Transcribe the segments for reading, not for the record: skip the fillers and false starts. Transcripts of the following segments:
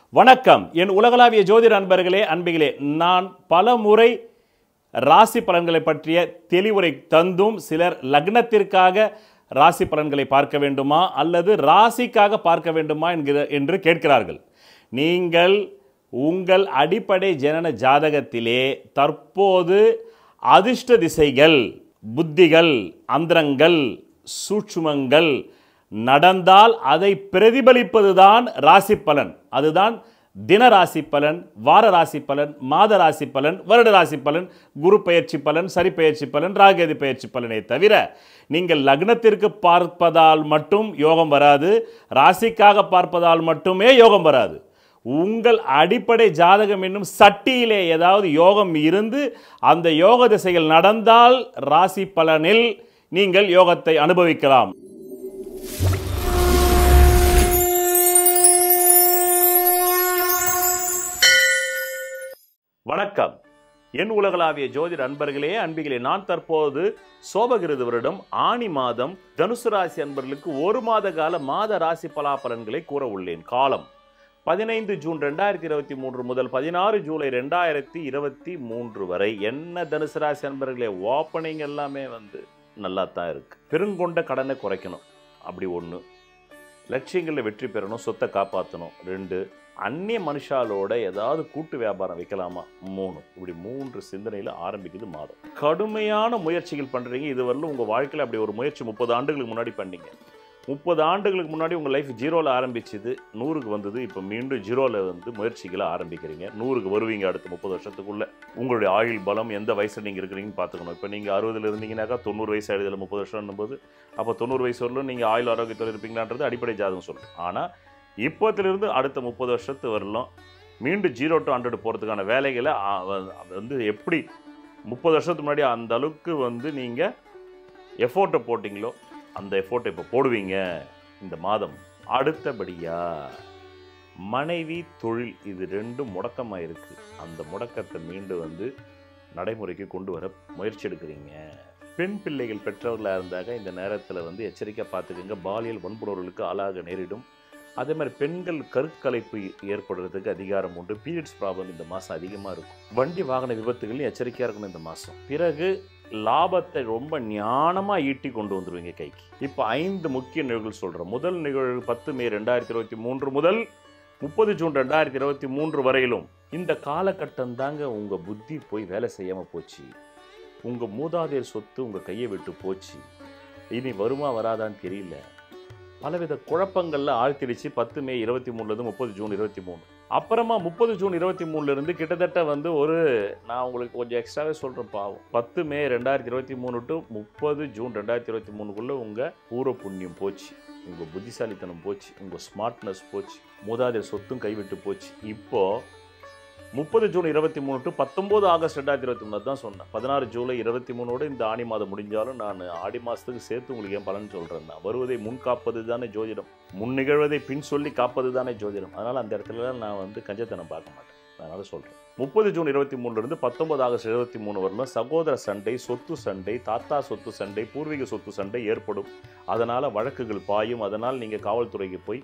வணக்கம் என் உலகளாவிய ஜோதிட அன்பர்களே அன்பிகளே, நான் பல முறை ராசி பலன்களை பற்றிய தெளிவுரை தந்தும் சிலர் லக்னத்திற்காக ராசி பலன்களை பார்க்க வேண்டுமா அல்லது ராசிக்காக பார்க்க வேண்டுமா என்று கேட்கிறார்கள். நீங்கள் உங்கள் அடிப்படை ஜனன ஜாதகத்திலே தற்போது அதிர்ஷ்ட திசைகள், புத்திகள், அந்தரங்கள், சூட்சுமங்கள் நடந்தால் அதை பிரதிபலிப்பதுதான் ராசி பலன். அதுதான் தின ராசி பலன், வார ராசி பலன், மாத ராசி பலன், வருட ராசி பலன், குரு பெயர்ச்சி பலன், சரி பெயர்ச்சி பலன், ராகேது பெயர்ச்சி பலனை தவிர நீங்கள் லக்னத்திற்கு பார்ப்பதால் மட்டும் யோகம் வராது, ராசிக்காக பார்ப்பதால் மட்டுமே யோகம் வராது. உங்கள் அடிப்படை ஜாதகம் என்னும் சட்டியிலே ஏதாவது யோகம் இருந்து அந்த யோக திசைகள் நடந்தால் ராசி பலனில் நீங்கள் யோகத்தை அனுபவிக்கலாம். வணக்கம் என் உலகளாவிய ஜோதிட அன்பர்களே அன்பிகளே, நான் தற்போது சோபகிருது வருடம் ஆணி மாதம் தனுசு ராசி அன்பர்களுக்கு ஒரு மாத கால மாத ராசி பலாபலன்களை கூற உள்ளேன். காலம் 15 ஜூன் 2023 முதல் 16 ஜூலை 2023 வரை. என்ன தனுசு ராசி அன்பர்களே, ஓப்பனிங் எல்லாமே நல்லா தான் இருக்கு. பெருங்கொண்ட கடனை குறைக்கணும், அப்படி 1. லட்சியங்களில் வெற்றி பெறணும், சொத்தை காப்பாற்றணும் 2. அந்நிய மனுஷாலோட ஏதாவது கூட்டு வியாபாரம் வைக்கலாமா 3. இப்படி 3 சிந்தனையில் ஆரம்பிக்குது மாதம். கடுமையான முயற்சிகள் பண்ணுறீங்க. இதுவரையிலும் உங்கள் வாழ்க்கையில் அப்படி ஒரு முயற்சி 30 ஆண்டுகளுக்கு முன்னாடி பண்ணீங்க. 30 ஆண்டுகளுக்கு முன்னாடி உங்கள் லைஃப் 0ல் ஆரம்பிச்சுது, 100க்கு வந்தது. இப்போ மீண்டும் 0ல் முயற்சிகளை ஆரம்பிக்கிறீங்க. 100க்கு வருவீங்க அடுத்த 30 வருஷத்துக்குள்ளே. உங்களுடைய ஆயுள் பலம் எந்த வயசில் நீங்கள் இருக்கிறீங்கன்னு பார்த்துக்கணும். இப்போ நீங்கள் 60ல் இருந்தீங்கன்னாக்கா 90 வயசு ஆயிடுதில் 30 வருஷம் போது, அப்போ 90 வயசு வரலும் நீங்கள் ஆயுள் ஆரோக்கியத்தோடு இருப்பீங்களான்றது அடிப்படை ஜாதகம் சொல்லும். ஆனால் இப்போத்திலிருந்து அடுத்த 30 வருஷத்து வரலும் மீண்டும் 0 to 100 போகிறதுக்கான வேலைகளை எப்படி 30 வருஷத்துக்கு முன்னாடி அந்த அளவுக்கு நீங்கள் எஃபோர்ட்டை போட்டிங்களோ அந்த எஃபோர்ட்டை இப்போ போடுவீங்க இந்த மாதம். அடுத்தபடியாக மனைவி, தொழில், இது 2ம் முடக்கமாக இருக்குது. அந்த முடக்கத்தை மீண்டும் நடைமுறைக்கு கொண்டு வர முயற்சி எடுக்கிறீங்க. பெண் பிள்ளைகள் பெற்றவர்களாக இருந்தாங்க இந்த நேரத்தில் எச்சரிக்கை பார்த்துக்கோங்க. பாலியல் வன்புணர்வுகளுக்கு ஆளாக நேரிடும். அதே மாதிரி பெண்கள் கருக்கலைப்பு ஏற்படுறதுக்கு அதிகாரம் உண்டு. பீரியட்ஸ் ப்ராப்ளம் இந்த மாதம் அதிகமாக இருக்கும். வண்டி வாகன விபத்துகளையும் எச்சரிக்கையாக இருக்கணும் இந்த மாதம். பிறகு லாபத்தை ரொம்ப ஞானமாக ஈட்டி கொண்டு வந்துடுவீங்க கைக்கு. இப்போ 5 முக்கிய நிகழ்வுகள் சொல்கிறேன். முதல் நிகழ்வு 10 மே 2023 முதல் 30 ஜூன் 2023 வரையிலும். இந்த காலகட்டம் தாங்க உங்கள் புத்தி போய் வேலை செய்யாமல் போச்சு. உங்கள் மூதாதையர் சொத்து உங்கள் கையை விட்டு போச்சு. இனி வருமா வராதான்னு தெரியல. பலவித குழப்பங்களில் ஆழ்த்திடுச்சு. 10 மே 23 30 ஜூன் 23. அப்புறமா 30 ஜூன் 23 கிட்டத்தட்ட ஒரு நான் உங்களுக்கு கொஞ்சம் எக்ஸ்ட்ராவே சொல்கிறேன் பாவம். 10 மே 2023 to 30 ஜூன் 2023 உங்கள் பூர்வ புண்ணியம் போச்சு, உங்கள் புத்திசாலித்தனம் போச்சு, உங்கள் ஸ்மார்ட்னஸ் போச்சு, மூதாதையர் சொத்தும் கைவிட்டு போச்சு. இப்போது 30 ஜூன் 23 to 19 ஆகஸ்ட் 2023 தான் சொன்னேன். 16 ஜூலை 23 இந்த ஆணி மாதம் முடிஞ்சாலும் நான் ஆடி மாதத்துக்கு சேர்த்து உங்களுக்கு ஏன் பலன் சொல்கிறேன். நான் வருவதை முன் காப்பது தானே ஜோதிடம், முன் நிகழ்வதை பின் சொல்லி காப்பது தானே ஜோதிடம். அதனால் அந்த இடத்துல நான் கஞ்சத்தனம் பார்க்க மாட்டேன். அதனால் சொல்கிறேன். 30 ஜூன் 23 19 ஆகஸ்ட் 23 வரலும் சகோதர சண்டை, சொத்து சண்டை, தாத்தா சொத்து சண்டை, பூர்வீக சொத்து சண்டை ஏற்படும். அதனால் வழக்குகள் பாயும். அதனால் நீங்கள் காவல்துறைக்கு போய்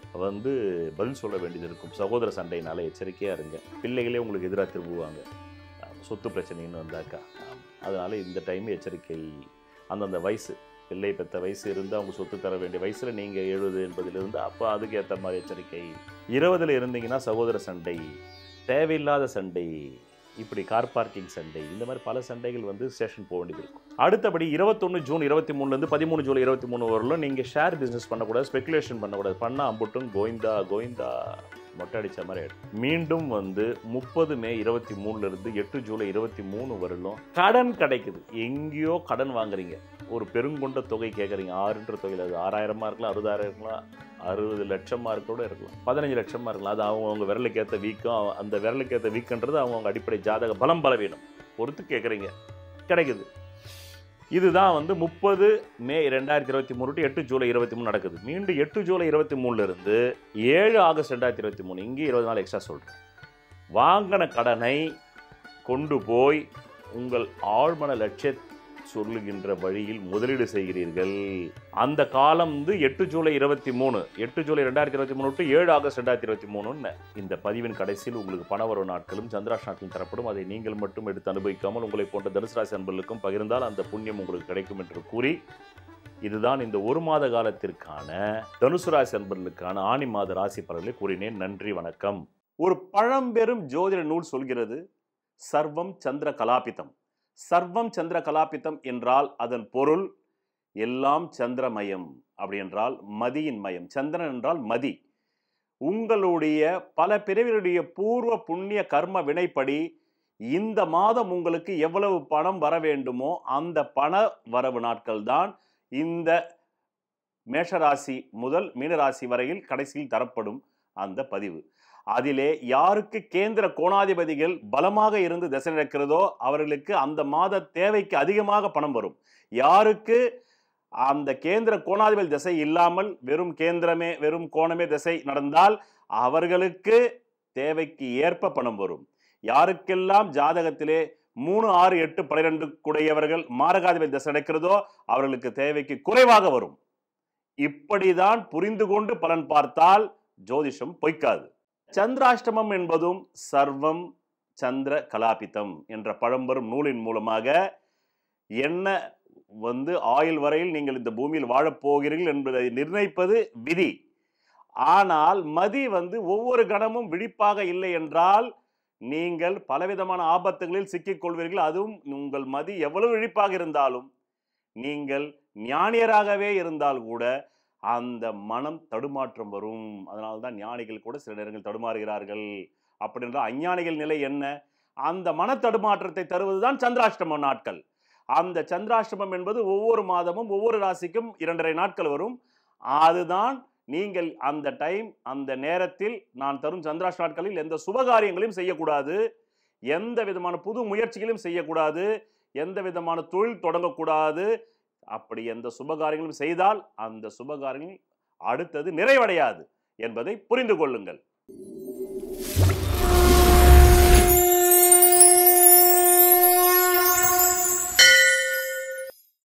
பதில் சொல்ல வேண்டியது இருக்கும். சகோதர சண்டையினால எச்சரிக்கையாக இருங்க. பிள்ளைகளே உங்களுக்கு எதிராக திரும்புவாங்க சொத்து பிரச்சனைன்னு வந்தாக்கா. அதனால் இந்த டைம் எச்சரிக்கை. அந்தந்த வயசு, பிள்ளை பெற்ற வயசு இருந்து அவங்க சொத்து தர வேண்டிய வயசில் நீங்கள் 70 80 இருந்தால் அப்போ அதுக்கு ஏற்ற மாதிரி எச்சரிக்கை. 20ல் இருந்தீங்கன்னா சகோதர சண்டை, தேவையில்லாத சண்டை, இப்படி கார் பார்க்கிங் சண்டை, இந்த மாதிரி பல சண்டைகள் ஸ்டேஷன் போக வேண்டியது இருக்கும். அடுத்தபடி 21 ஜூன் 23 13 ஜூலை 23 வரலும் நீங்கள் ஷேர் பிஸ்னஸ் பண்ணக்கூடாது, ஸ்பெகுலேஷன் பண்ணக்கூடாது. பண்ணால் அம்புட்டும் கோவிந்தா கோவிந்தா மொட்டை அடித்த மாதிரி ஆகிடும். மீண்டும் 30 மே 23 8 ஜூலை 23 வரலும் கடன் கிடைக்குது. எங்கேயோ கடன் வாங்குறீங்க, ஒரு பெருங்கொண்ட தொகை கேட்குறீங்க. 6ன்ற தொகையில் அது 6000 இருக்கலாம், 60,000 இருக்கலாம், 60 லட்சமாக கூட இருக்கலாம், 15 லட்சமாக இருக்கலாம். அது அவங்க விரலுக்கு ஏற்ற வீக்கம். அந்த விரலுக்கு ஏற்ற வீக்கன்றது அவங்க அடிப்படை ஜாதக பலம் பலவீனம் பொறுத்து கேட்குறீங்க, கிடைக்குது. இதுதான் 30 மே 2023 to 8 ஜூலை 23 நடக்குது. மீண்டும் 8 ஜூலை 23 7 ஆகஸ்ட் 2023 இங்கே 20 நாள் எக்ஸ்ட்ரா சொல்கிறேன். வாங்கின கடனை கொண்டு போய் உங்கள் ஆழ்மன லட்சிய சொல்லுகின்ற வழியில் முதலீடு செய்கிறீர்கள். அந்த காலம் 8 ஜூலை 23, 8 ஜூலை 2023 டு 7 ஆகஸ்ட் 2023. இந்த பதிவின் கடைசியில் உங்களுக்கு பணவரவு நாட்களும் சந்திராஷ் நாட்களும் தரப்படும். அதை நீங்கள் மட்டும் எடுத்து அனுபவிக்காமல் உங்களை போன்ற தனுசு ராசி அன்பர்களுக்கும் பகிர்ந்தால் அந்த புண்ணியம் உங்களுக்கு கிடைக்கும் என்று கூறி, இதுதான் இந்த ஒரு மாத காலத்திற்கான தனுசு ராசி அன்பர்களுக்கான ஆணி மாத ராசி பலன்களை கூறினேன். நன்றி, வணக்கம். ஒரு பழம்பெரும் ஜோதிட நூல் சொல்கிறது, சர்வம் சந்திர கலாபிதம். சர்வம் சந்திர கலாபிதம் என்றால் அதன் பொருள் எல்லாம் சந்திரமயம். அப்படி என்றால் மதியின் மயம். சந்திரன் என்றால் மதி. உங்களுடைய பல பிறவிகளுடைய பூர்வ புண்ணிய கர்ம வினைப்படி இந்த மாதம் உங்களுக்கு எவ்வளவு பணம் வர வேண்டுமோ அந்த பண வரவு நாட்கள் தான் இந்த மேஷராசி முதல் மீனராசி வரையில் கடைசியில் தரப்படும் அந்த பதிவு. அதிலே யாருக்கு கேந்திர கோணாதிபதிகள் பலமாக இருந்து திசை நடக்கிறதோ அவர்களுக்கு அந்த மாத தேவைக்கு அதிகமாக பணம் வரும். யாருக்கு அந்த கேந்திர கோணாதிபதி திசை இல்லாமல் வெறும் கோணமே திசை நடந்தால் அவர்களுக்கு தேவைக்கு ஏற்ப பணம் வரும். யாருக்கெல்லாம் ஜாதகத்திலே 3, 6, 8, 12 கூடையவர்கள் மாரகாதிபதி திசை நடக்கிறதோ அவர்களுக்கு தேவைக்கு குறைவாக வரும். இப்படிதான் புரிந்து கொண்டு பலன் பார்த்தால் ஜோதிஷம் பொய்க்காது. சந்திராஷ்டமம் என்பதும் சர்வம் சந்திர கலாபிதம் என்ற பழம்பெரும் நூலின் மூலமாக என்ன ஆயுள் வரையில் நீங்கள் இந்த பூமியில் வாழப்போகிறீர்கள் என்பதை நிர்ணயிப்பது விதி. ஆனால் மதி ஒவ்வொரு கணமும் விழிப்பாக இல்லை என்றால் நீங்கள் பலவிதமான ஆபத்துகளில் சிக்கிக் கொள்வீர்கள். அதுவும் உங்கள் மதி எவ்வளவு விழிப்பாக இருந்தாலும், நீங்கள் ஞானியராகவே இருந்தால் கூட அந்த மனம் தடுமாற்றம் வரும். அதனால்தான் ஞானிகள் கூட சில நேரங்கள் தடுமாறுகிறார்கள். அப்படி என்றால் அஞ்ஞானிகள் நிலை என்ன? அந்த மன தடுமாற்றத்தை தருவதுதான் சந்திராஷ்டம நாட்கள். அந்த சந்திராஷ்டமம் என்பது ஒவ்வொரு மாதமும் ஒவ்வொரு ராசிக்கும் 2.5 நாட்கள் வரும். அதுதான் நீங்கள் அந்த டைம் அந்த நேரத்தில் நான் தரும் சந்திராஷ்ட நாட்களில் எந்த சுபகாரியங்களையும் செய்யக்கூடாது, எந்த விதமான புது முயற்சிகளையும் செய்யக்கூடாது, எந்த விதமான தொழில் தொடங்கக்கூடாது. அப்படி எந்த சுபகாரியங்களும் செய்தால் அந்த சுபகாரியங்கள் அடுத்தது நிறைவடையாது என்பதை புரிந்து கொள்ளுங்கள்.